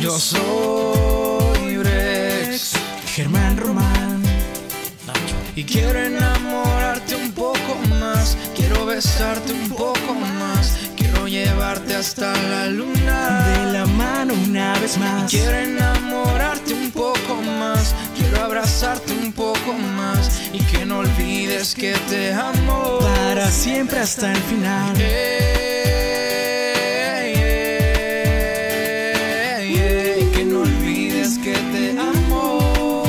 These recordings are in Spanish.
Yo soy Brex, Germán Román, y quiero enamorarte un poco más. Quiero besarte un poco más. Quiero llevarte hasta la luna. de la mano una vez más. Quiero enamorarte un poco más. Quiero abrazarte un poco más. Y que no olvides que te amo Para siempre hasta el final. Que no olvides que te amo.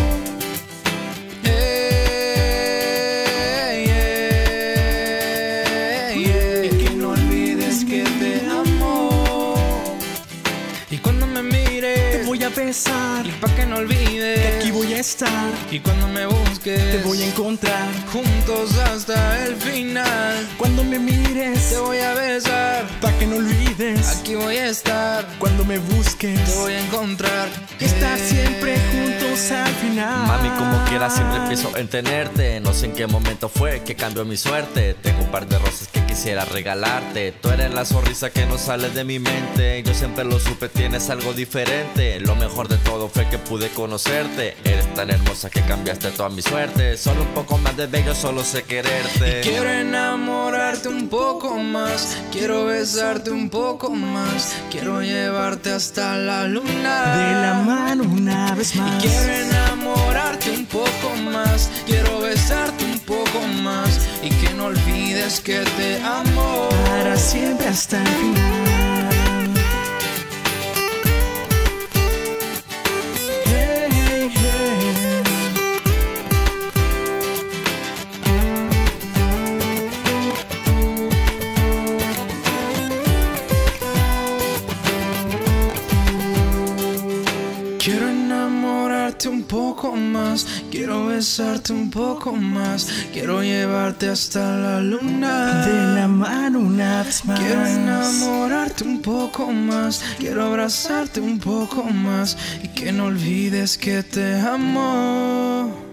Que no olvides que te amo. Y cuando me mires Te voy a besar, y pa' que no olvides que aquí voy a estar. y cuando me busques Te voy a encontrar. juntos hasta el final. Cuando me mires, Te voy a besar, pa' que no olvides. aquí voy a estar. Cuando me busques, Te voy a encontrar. estar siempre juntos al final. Mami, como quiera siempre pienso en tenerte. No sé en qué momento fue que cambió mi suerte. Tengo un par de rosas que quisiera regalarte. Tú eres la sonrisa que no sale de mi mente. Yo siempre lo supe, tienes algo diferente. Lo mejor de todo fue que pude conocerte. Eres tan hermosa que cambiaste toda mi suerte. Solo un poco más de bello, solo sé quererte. Quiero enamorarte un poco más. Quiero besarte un poco más. Quiero llevarte hasta la luna. De la mano una vez más. Quiero enamorarte un poco más. Quiero besarte un poco más. Y que no olvides que te amo Para siempre hasta el final. Hey, hey, hey. Quiero enamorarte un poco más. Quiero besarte un poco más. Quiero llevarte hasta la luna. De la mano una vez más. Quiero enamorarte un poco más. Quiero abrazarte un poco más. Y que no olvides que te amo.